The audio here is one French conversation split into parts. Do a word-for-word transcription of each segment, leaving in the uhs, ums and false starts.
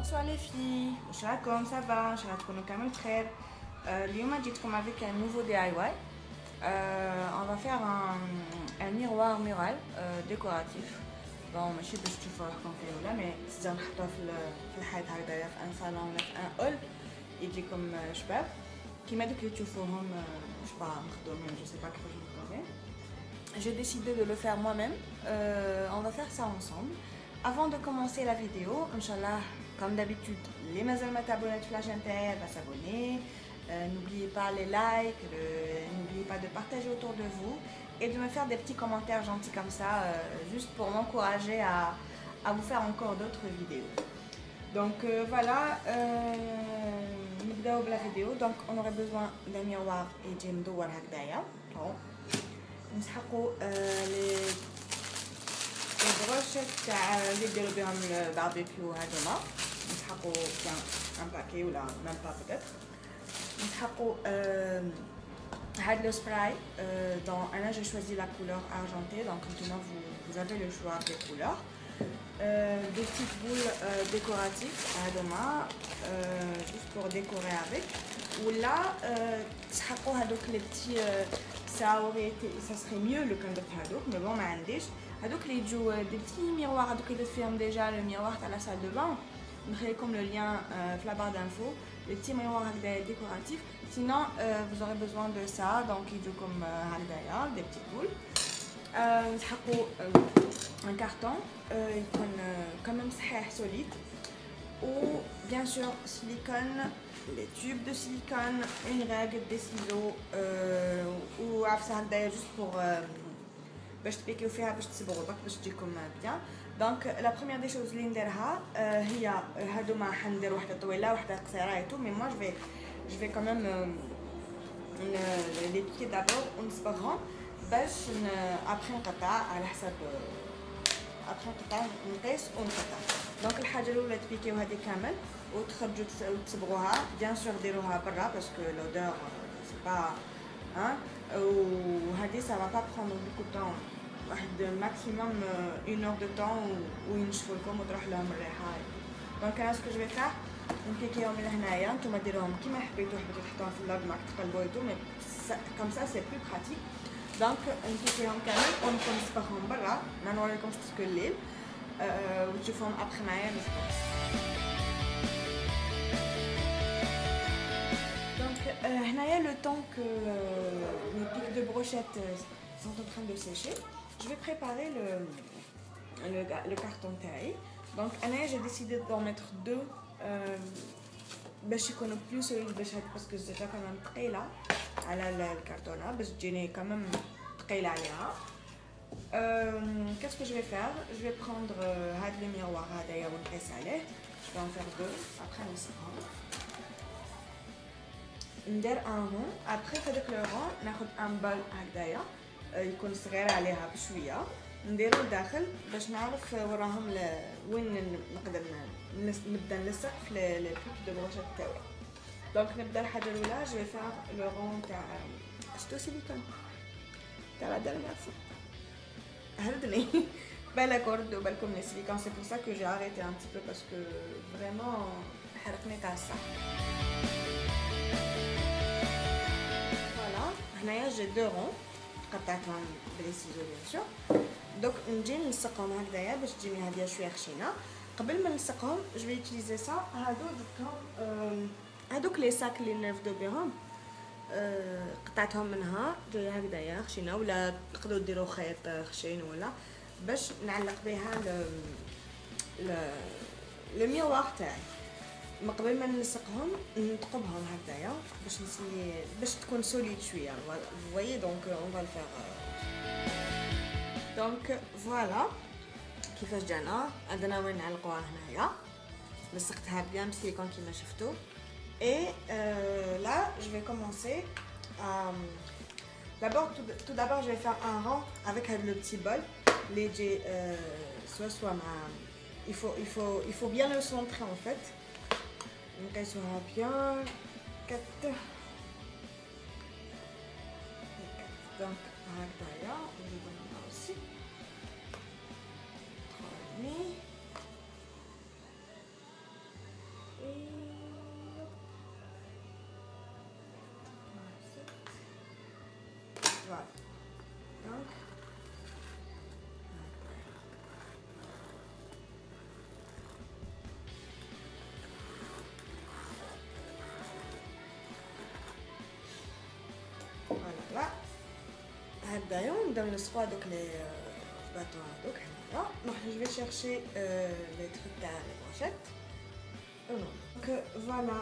Bonsoir les filles, comme ça va, je suis Kamel Khair. اليوم جيتكم avec un nouveau D I Y. Euh, on va faire un, un miroir mural euh, décoratif. Bon, ماشي باش تشوفوا روحكم فيه ولا مي تقدروا نحطوه في في الحيط هكذايا في ان صالون ولا في ان هول يجيكم شباب كيما دوك اللي تشوفوهم شبا مخدومين جو سي با كيفاش مخدومين. J'ai décidé de le faire moi-même. Euh, on va faire ça ensemble. Avant de commencer la vidéo, Inch'Allah, comme d'habitude, les mazal ma t'abonner à la chaîne, va s'abonner. Euh, n'oubliez pas les likes, le... n'oubliez pas de partager autour de vous et de me faire des petits commentaires gentils comme ça, euh, juste pour m'encourager à, à vous faire encore d'autres vidéos. Donc euh, voilà, euh, la vidéo. Donc on aurait besoin d'un miroir et d'une douar hakdaya. نسحقوا لي البروشيت تاع اللي يديروا بهم الباربيكيو هذوما نسحقوا بيان ان باكي ولا ميم با بيتيت نسحقوا هاد لو سبراي دون انا j'ai choisi la couleur argentée donc maintenant vous, vous avez le choix des couleurs euh, des petites boules euh, décoratives هذوما euh, juste pour décorer avec ولا تسحقوا هذوك les petits euh, ça aurait été ça serait mieux le كان درت هذوك mais bon ما عنديش هذوك اللي يجوا des petits miroirs هذوك اللي فيهم déjà le miroir تاع la salle de bain نخلي لكم le lien euh, في la barre d'infos les petits miroirs هكذا décoratifs sinon euh, vous aurez besoin de ça donc يجوا comme هكذايا des petites boules نسحقوا euh, un carton euh, يكون euh, quand même صحيح solide ou bien sûr silicone les tubes de silicone, une règle, des ciseaux euh, ou d'ailleurs juste pour باش تبيكيو فيها باش تصبغوا برك باش تجيكم bien. Donc la première des choses اللي نديرها هي هادوما حندير وحده طويله وحده قصيره et tout mais moi je vais je vais quand même les piquer d'abord ونصبغهم باش après نقطع على حسب après نقطع نقيس ونقطع. Donc الحاجه الاولى تبيكيو هذه كامل وتخرجوا تصبغوها بيان سور ديروها برا باسكو لودور سي با ها وهذه سا با با بروندر بوكو طون واحد ماكسيموم اون اور دو طون وينشفوا لكم وتروح لهم الريحه. دونك انا سكو جو في فار نبيكيهم من هنايا نتوما ديروهم كيما حبيتو حبيتو تحطوهم في اللاب ماك تقلبوا ايتو مي كوم سا سي بلو براتيك. دونك نبيكيهم كامل ونكون نصبغهم برا ما نوريكمش باسكو الليل وتشوفوهم ابخي معايا نصبغ. Là, le temps que euh, les pics de brochette euh, sont en train de sécher, je vais préparer le, le, le carton taille. Donc, j'ai décidé d'en mettre deux. Je connais plus celui de brochette parce que c'est déjà quand même très là. À la, la, le carton là, parce que j'ai quand même très là. Euh, Qu'est-ce que je vais faire? Je vais prendre euh, le miroir d'ailleurs on presse à l'air. Je vais en faire deux. Après, on se prend. ندير ان رون ابري في هذاك لو رون ناخذ ان بال هكذايا يكون صغير عليها بشويه نديرو لداخل باش نعرف وراهم وين نقدر نبدا نلصق في لي بيك دو بروشيت تاعي. دونك نبدا الحاجه الاولى جو فير لو رون تاع شتو سيليكون تاع لا دالماتي هردني بالك وردوا بالكم لي سيليكون سي بور سا كو جي اريتي ان بتي بو باسكو فريمون حرقني تاع الصح. هنايا جي دو رون قطعتهم بلي سيزو بيان سور. دوك نجي نلصقهم هكذايا باش تجيني هاديه شويه خشينه. قبل ما نلصقهم جو يوتيليزي سا هادو درتهم هادوك لي ساك اللي نرفدو بهم قطعتهم منها جايه هكذايا خشينه ولا تقدروا ديروا خيط خشين ولا باش نعلق بها ل لو ميروار تاعي. ما قبل ما نلصقهم نثقبهم هكذايا باش نسيي باش تكون سوليد شويه فوايي. دونك اون فا الفيغ دونك فوالا كيفاش جانا عندنا وين نعلقوها هنايا لصقتها بيان بسيليكون كيما شفتوا. اي لا جو في كومونسي d'abord tout d'abord je vais faire un rang avec le petit bol les j'ai soit soit ma il faut il faut il faut bien le centrer en fait. نقيسوها بيان كت دونك هكذايا نزيدو منها اوسي تخرجني Voilà. Donc, voilà. هبداو نبداو نسقوا هذوك لي باطو هذوك هنايا. نروح جو في شيرشي لي تروك تاع لي بروشيت. دونك فوالا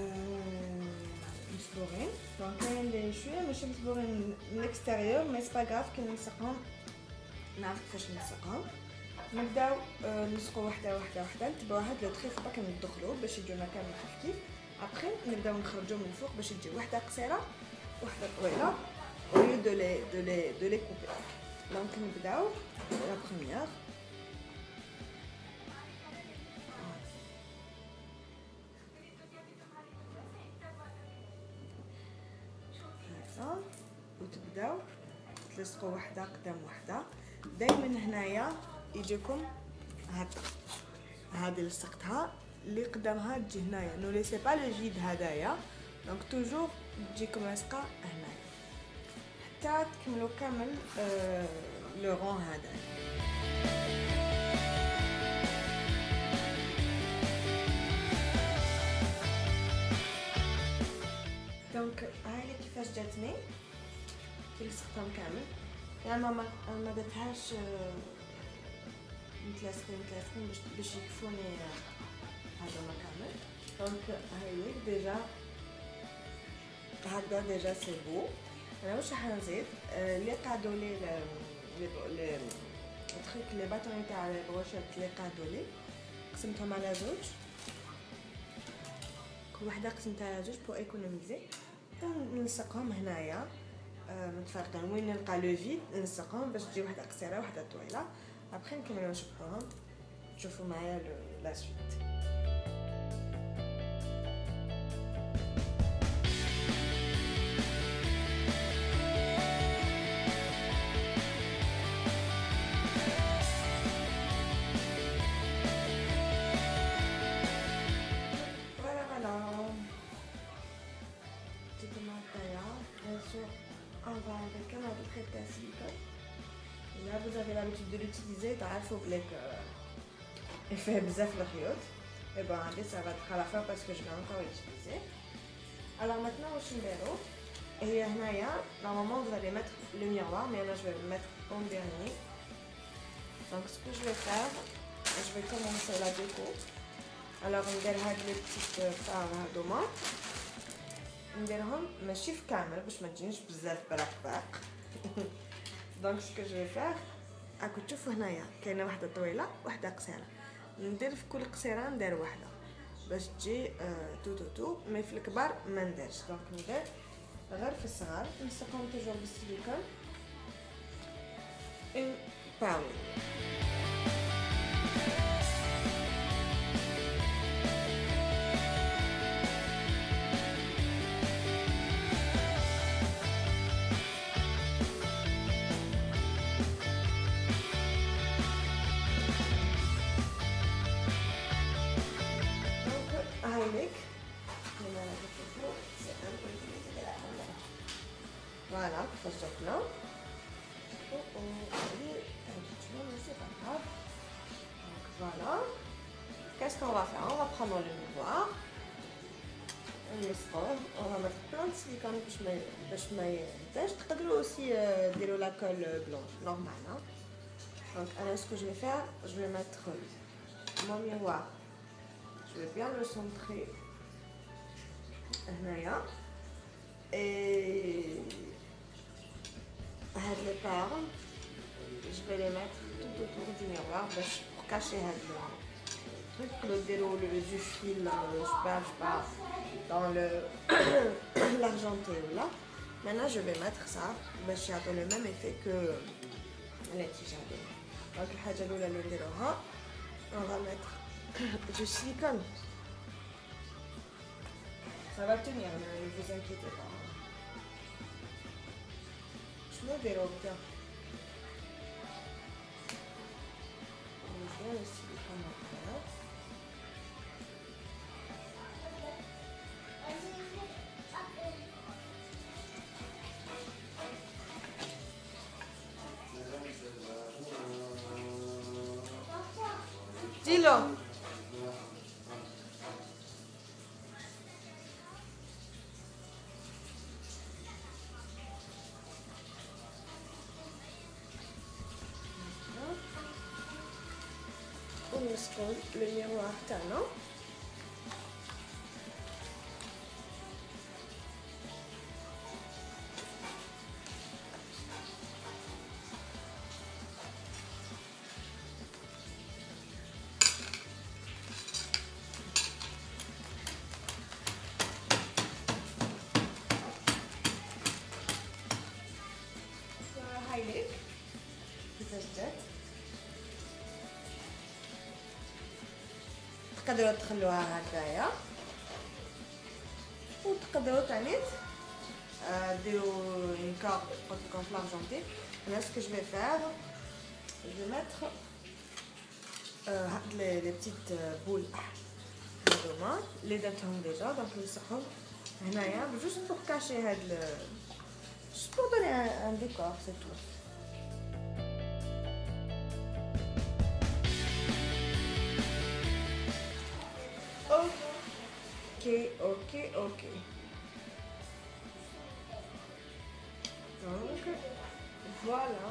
مسلوقين. دونك كاين لي شويه ماشي مسلوقين من الاكستيريور مي سي با غاف كي نسقهم نعرف كيفاش نسقهم. نبداو نسقوا وحده وحده وحده نتبعوا هاد لو تريف باك ندخلوا باش يجونا كامل خفيف. ابري نبداو نخرجوا من الفوق باش تجي وحده قصيره وحده طويله au lieu de les de les de les couper. Donc نبداو la première. هكذا وتبداو تلصقوا وحده قدام وحده. دائما هنايا يجيكم هكا هذه لصقتها اللي قدامها تجي هنايا. نو ليسي با لو فيد هدايا دونك توجور تجيكم لاصقه هنايا حتى تكملوا كامل لو رون هذا. دونك هاي كيفاش جاتني كي لصقتهم كامل. يعني ما ما درتهاش متلاصقين متلاصقين باش باش يكفوني هذا كامل. دونك هاي ليك ديجا هكذا ديجا سي بو. انا واش راح نزيد اللي قعدوا لي لي التريك لي باتون تاع لي بروشيت اللي قعدوا لي قسمتهم على زوج. كل وحده قسمتها على زوج بو ايكونوميزي. نلصقهم هنايا متفرقين وين نلقى لو فيد نلصقهم باش تجي وحده قصيره وحده طويله. ابخي نكملوا نشبحوهم تشوفوا معايا لا سويت. On va avec un autre trait à silicone. Là, vous avez l'habitude de l'utiliser. Il faut que il fait bizarre le riot. Et ben, ça va être à la fin parce que je vais encore l'utiliser. Alors maintenant, au chimbero. Et là, normalement, vous allez mettre le miroir, mais là, je vais le mettre en dernier. Donc, ce que je vais faire, je vais commencer la déco. Alors, on va faire les petites parts d'oma. نديرهم ماشي في كامل باش ما تجينيش بزاف برقباق. دونك سكو جو فيغ راكم تشوفوا هنايا كاينه واحده طويله واحده قصيره. ندير في كل قصيره ندير واحده باش تجي آه تو تو تو. مي في الكبار ما نديرش. دونك ندير غير في الصغار نسقهم توجور بالسيليكون اون باول. Voilà, ça se là. Oh, oh, c'est pas grave. Donc voilà. Qu'est-ce qu'on va faire? On va prendre le miroir. On le score. On va mettre plein de silicone pour que je me je peux aussi de la colle blanche, normale. Hein? Donc alors ce que je vais faire, je vais mettre mon miroir. Je vais bien le centrer. Là. Et les parts, je vais les mettre tout autour du miroir pour cacher le truc, le déroule du fil, je sais pas, je sais pas, dans le l'argenté là. Maintenant, je vais mettre ça, ça a le même effet que les tiges. Donc, on va mettre du silicone. Ça va tenir, ne vous inquiétez pas. Je me dérobe bien. On met bien le silicone maintenant. Philo. ونسكن le miroir تاعنا. هايليك كيفاش جات. تقدروا تخلوها هكايا وتقدروا تاني ديروا une corde قلت لكم في l'argenté. Là ce que je vais faire, je vais mettre euh, les, les petites euh, boules هذوما اللي درتهم ديجا دونك نمسحهم هنايا juste pour cacher هاد le juste pour donner un, un décor, c'est tout. Ok, ok, ok. Donc, voilà.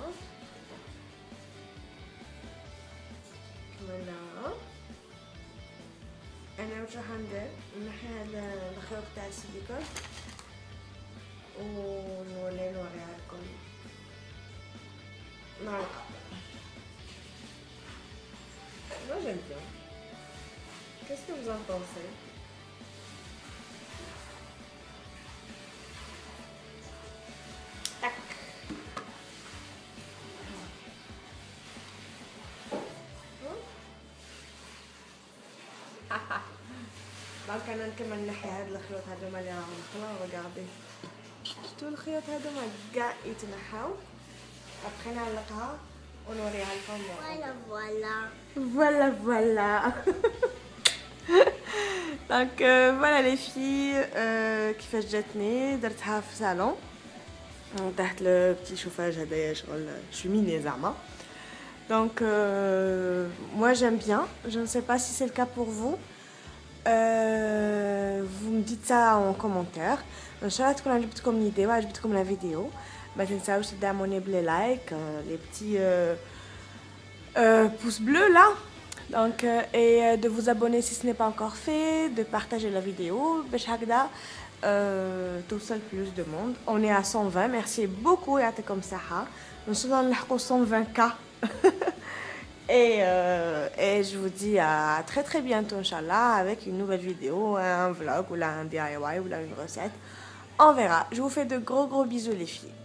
Maintenant, أنا واش راح ندير؟ نحي هاد الخيوط تاع السيليكون ونولي نوريها لكم مع القطع. Moi j'aime bien. Qu'est-ce que vous en pensez? Tac. دونك انا نكمل نحي هاد الخيوط هادوما اللي راهم نخلو. ريغاردي شفتو الخيوط هادوما كاع يتنحاو. ابخي نعلقها ونوريها لكم. فوالا فوالا فوالا فوالا. دونك فوالا لي في كيفاش جاتني. درتها في صالون تحت لو بتي شوفاج هدايا شغل شوميني زعما. Donc euh, moi j'aime bien, je ne sais pas si c'est le cas pour vous. Euh, vous me dites ça en commentaire. ان شاء الله تكون عجبتكم الفيديو وعجبتكم لا فيديو. ما تنساوش تدعموني بلي لايك لي بتي pouces bleus là. Donc euh, et de vous abonner si ce n'est pas encore fait, de partager la vidéo باش هكذا توصل plus de monde. On est à cent vingt. Merci beaucoup يعطيكم الصحة. ان شاء الله نلحقوا cent vingt K. Et, euh, et je vous dis à très très bientôt Inch'Allah avec une nouvelle vidéo, un vlog ou là un D I Y ou là une recette. On verra. Je vous fais de gros gros bisous les filles.